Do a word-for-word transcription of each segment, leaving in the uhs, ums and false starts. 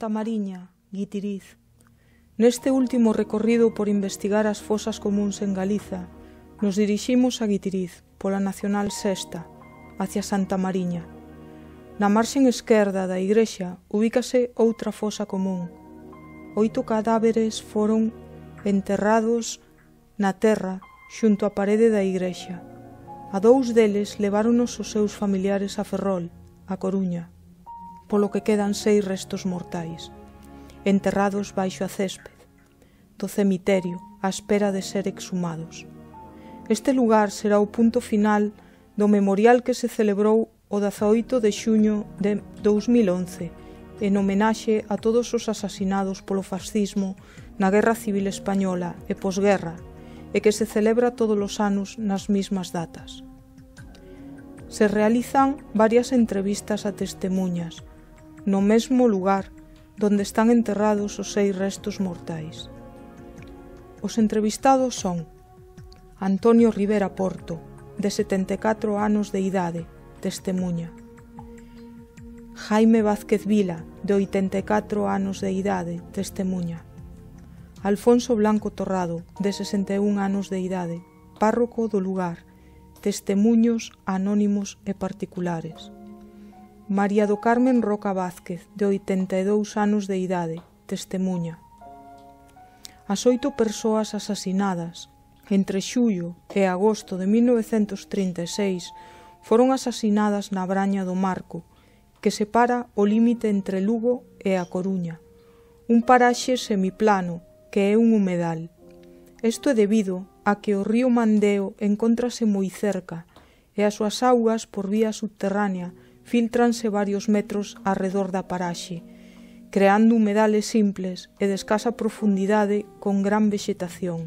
Santa Mariña, Guitiriz. Neste último recorrido por investigar as fosas comúns en Galiza, nos diriximos a Guitiriz, pola Nacional Sexta, hacia Santa Mariña. Na marxen esquerda da igrexa ubícase outra fosa común. Oito cadáveres foron enterrados na terra xunto á parede da igrexa. A dous deles leváronos os seus familiares a Ferrol, a Coruña, polo que quedan seis restos mortais, enterrados baixo a césped do cemiterio á espera de ser exhumados. Este lugar será o punto final do memorial que se celebrou o dezaoito de xuño de dous mil once, en homenaxe a todos os asasinados polo fascismo na Guerra Civil Española e posguerra, e que se celebra todos os anos nas mesmas datas. Se realizan varias entrevistas a testemunhas, no mesmo lugar donde están enterrados os seis restos mortais. Os entrevistados son Antonio Rivera Porto, de setenta e catro anos de idade, testemuña; Jaime Vázquez Vila, de oitenta e catro anos de idade, testemuña; Alfonso Blanco Torrado, de sesenta e un anos de idade, párroco do lugar, testemuños anónimos e particulares; María do Carmen Roca Vázquez, de oitenta e dous anos de idade, testemuña. As oito persoas asasinadas entre xullo e agosto de mil novecentos trinta e seis foron asasinadas na Braña do Marco, que separa o límite entre Lugo e A Coruña, un paraxe semiplano que é un humedal. Isto é debido a que o río Mandeo encóntrase moi cerca e as súas augas por vía subterránea filtranse varios metros arredor da paraxe, creando humedales simples e de escasa profundidade con gran vexetación.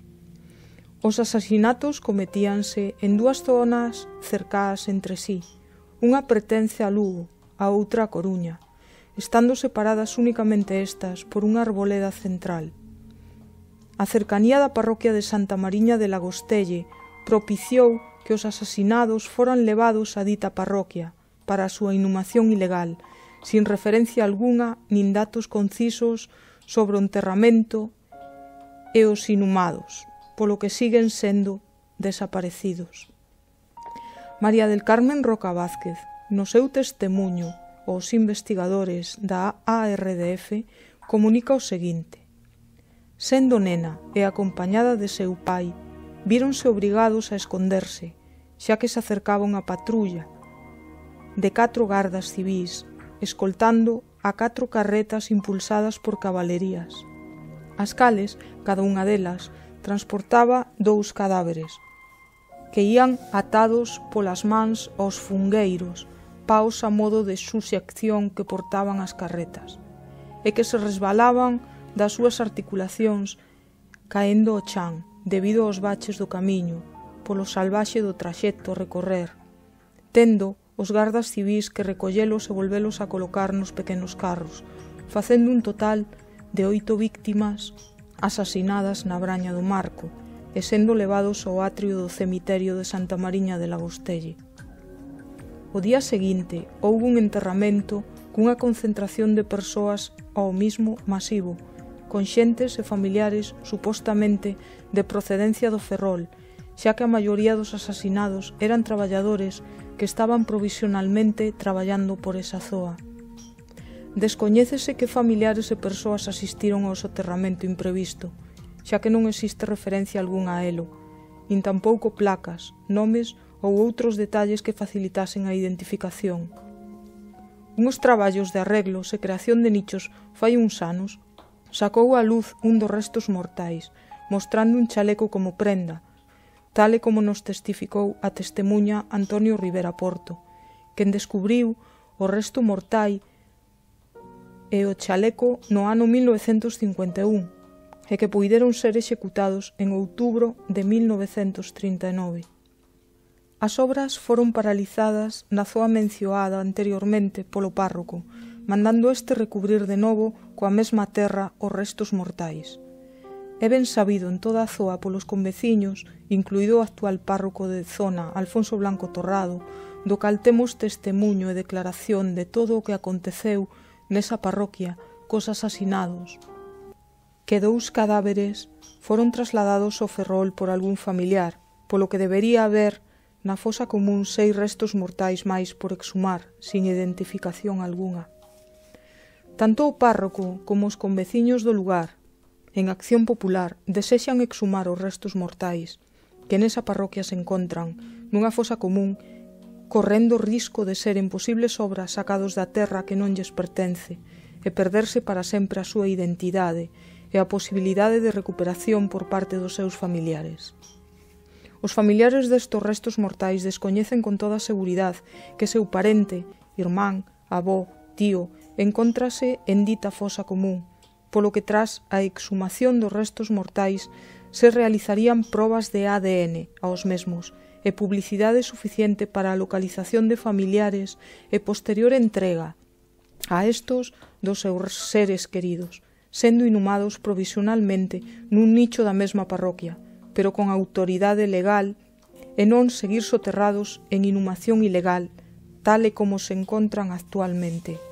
Os asasinatos cometíanse en dúas zonas cercadas entre sí. Unha pertence a Lugo, a outra a Coruña, estando separadas únicamente estas por unha arboleda central. A cercanía da parroquia de Santa Mariña de Lagostelle propiciou que os asasinados foran levados a dita parroquia para a súa inhumación ilegal, sin referencia algunha nin datos concisos sobre o enterramento e os inhumados, polo que siguen sendo desaparecidos. María del Carmen Roca Vázquez, no seu testemuño aos investigadores da A R D F, comunica o seguinte: sendo nena e acompañada de seu pai, víronse obrigados a esconderse, xa que se acercaba unha patrulla de catro gardas civís, escoltando a catro carretas impulsadas por cabalerías, as cales, cada unha delas, transportaba dous cadáveres, que ían atados polas mans aos fungueiros, paos a modo de suxección que portaban as carretas, e que se resbalaban das súas articulacións, caendo ao chan, debido aos baches do camiño, polo salvaxe do traxecto a recorrer, tendo os gardas civís que recollelos e volvelos a colocar nos pequenos carros, facendo un total de oito víctimas asasinadas na Braña do Marco e sendo levados ao atrio do cemiterio de Santa Mariña de Lagostelle. O día seguinte houbo un enterramento cunha concentración de persoas ao mismo masivo, con xentes e familiares supostamente de procedencia do Ferrol, xa que a maioría dos asasinados eran traballadores que estaban provisionalmente traballando por esa zoa. Descoñécese que familiares e persoas asistiron ao soterramento imprevisto, xa que non existe referencia algunha a elo, nin tampouco placas, nomes ou outros detalles que facilitasen a identificación. Uns traballos de arreglos e creación de nichos fai uns anos sacou á luz un dos restos mortais, mostrando un chaleco como prenda, tal e como nos testificou a testemuña Antonio Rivera Porto, quen descubriu o resto mortai e o chaleco no ano mil novecentos cincuenta e un, e que puideron ser executados en outubro de mil novecentos trinta e nove. As obras foron paralizadas na zoa mencionada anteriormente polo párroco, mandando este recubrir de novo coa mesma terra os restos mortais. É ben sabido en toda a zoa polos conveciños, incluído o actual párroco de zona, Alfonso Blanco Torrado, do cal temos testemuño e declaración de todo o que aconteceu nesa parroquia cos asasinados, que dous cadáveres foron trasladados ao Ferrol por algún familiar, polo que debería haber na fosa común seis restos mortais máis por exhumar, sin identificación algunha. Tanto o párroco como os conveciños do lugar, en acción popular, desexan exhumar os restos mortais que nesa parroquia se encontran nunha fosa común, correndo risco de seren posibles obras sacados da terra que non lles pertence e perderse para sempre a súa identidade e a posibilidade de recuperación por parte dos seus familiares. Os familiares destos restos mortais descoñecen con toda seguridade que seu parente, irmán, avó, tío, encóntrase en dita fosa común, polo que tras a exhumación dos restos mortais se realizarían probas de A D N aos mesmos e publicidade suficiente para a localización de familiares e posterior entrega a estos dos seus seres queridos, sendo inhumados provisionalmente nun nicho da mesma parroquia, pero con autoridade legal e non seguir soterrados en inhumación ilegal, tal e como se encontran actualmente.